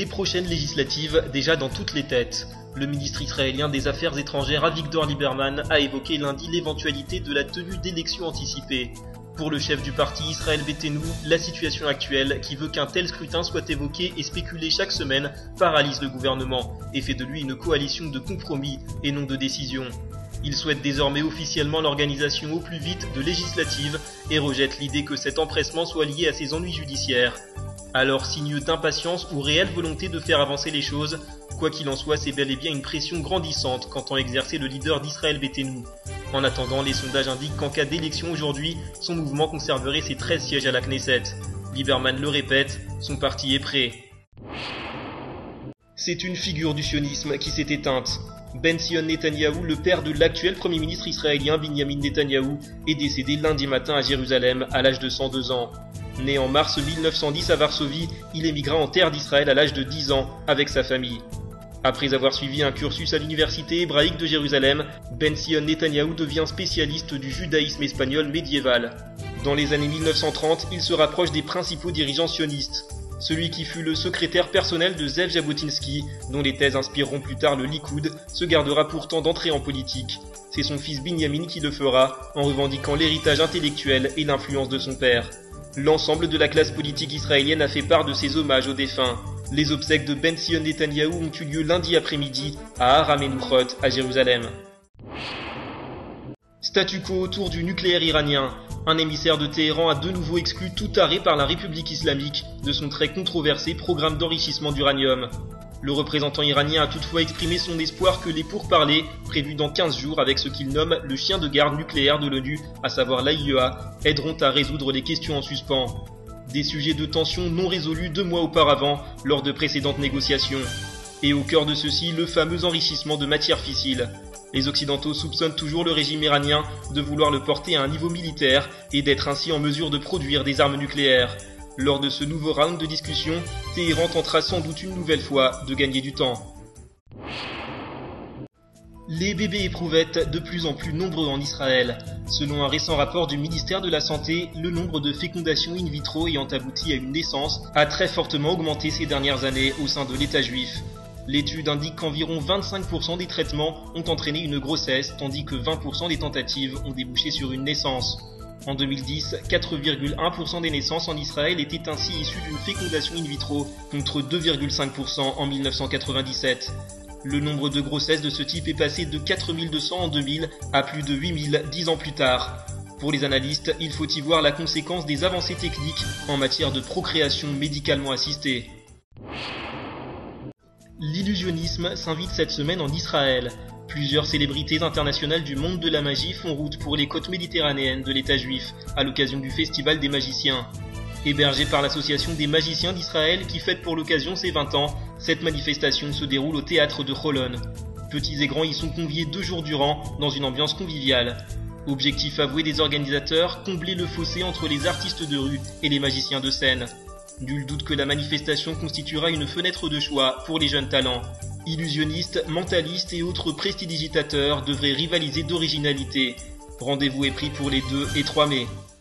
Les prochaines législatives déjà dans toutes les têtes. Le ministre israélien des Affaires étrangères Avigdor Lieberman a évoqué lundi l'éventualité de la tenue d'élections anticipées. Pour le chef du parti Israël Beitenu, la situation actuelle, qui veut qu'un tel scrutin soit évoqué et spéculé chaque semaine, paralyse le gouvernement et fait de lui une coalition de compromis et non de décision. Il souhaite désormais officiellement l'organisation au plus vite de législatives et rejette l'idée que cet empressement soit lié à ses ennuis judiciaires. Alors, signe d'impatience ou réelle volonté de faire avancer les choses, quoi qu'il en soit, c'est bel et bien une pression grandissante qu'entend exercer le leader d'Israël Beitenu. En attendant, les sondages indiquent qu'en cas d'élection aujourd'hui, son mouvement conserverait ses 13 sièges à la Knesset. Lieberman le répète, son parti est prêt. C'est une figure du sionisme qui s'est éteinte. Ben-Zion Netanyahou, le père de l'actuel premier ministre israélien Binyamin Netanyahou, est décédé lundi matin à Jérusalem à l'âge de 102 ans. Né en mars 1910 à Varsovie, il émigra en terre d'Israël à l'âge de 10 ans avec sa famille. Après avoir suivi un cursus à l'université hébraïque de Jérusalem, Ben-Zion Netanyahou devient spécialiste du judaïsme espagnol médiéval. Dans les années 1930, il se rapproche des principaux dirigeants sionistes. Celui qui fut le secrétaire personnel de Zev Jabotinsky, dont les thèses inspireront plus tard le Likoud, se gardera pourtant d'entrer en politique. C'est son fils Binyamin qui le fera, en revendiquant l'héritage intellectuel et l'influence de son père. L'ensemble de la classe politique israélienne a fait part de ses hommages aux défunts. Les obsèques de Ben-Zion Netanyahou ont eu lieu lundi après-midi à Har HaMenuchot à Jérusalem. Statu quo autour du nucléaire iranien. Un émissaire de Téhéran a de nouveau exclu tout arrêt par la République islamique de son très controversé programme d'enrichissement d'uranium. Le représentant iranien a toutefois exprimé son espoir que les pourparlers, prévus dans 15 jours avec ce qu'il nomme le chien de garde nucléaire de l'ONU, à savoir l'AIEA, aideront à résoudre les questions en suspens. Des sujets de tension non résolus 2 mois auparavant, lors de précédentes négociations. Et au cœur de ceci, le fameux enrichissement de matières fissiles. Les Occidentaux soupçonnent toujours le régime iranien de vouloir le porter à un niveau militaire et d'être ainsi en mesure de produire des armes nucléaires. Lors de ce nouveau round de discussion, Téhéran tentera sans doute une nouvelle fois de gagner du temps. Les bébés éprouvettes de plus en plus nombreux en Israël. Selon un récent rapport du ministère de la Santé, le nombre de fécondations in vitro ayant abouti à une naissance a très fortement augmenté ces dernières années au sein de l'État juif. L'étude indique qu'environ 25% des traitements ont entraîné une grossesse, tandis que 20% des tentatives ont débouché sur une naissance. En 2010, 4,1% des naissances en Israël étaient ainsi issues d'une fécondation in vitro, contre 2,5% en 1997. Le nombre de grossesses de ce type est passé de 4200 en 2000 à plus de 8000 10 ans plus tard. Pour les analystes, il faut y voir la conséquence des avancées techniques en matière de procréation médicalement assistée. L'illusionnisme s'invite cette semaine en Israël. Plusieurs célébrités internationales du monde de la magie font route pour les côtes méditerranéennes de l'État juif, à l'occasion du Festival des magiciens. Hébergée par l'Association des magiciens d'Israël qui fête pour l'occasion ses 20 ans, cette manifestation se déroule au théâtre de Holon. Petits et grands y sont conviés 2 jours durant, dans une ambiance conviviale. Objectif avoué des organisateurs, combler le fossé entre les artistes de rue et les magiciens de scène. Nul doute que la manifestation constituera une fenêtre de choix pour les jeunes talents. Illusionnistes, mentalistes et autres prestidigitateurs devraient rivaliser d'originalité. Rendez-vous est pris pour les 2 et 3 mai.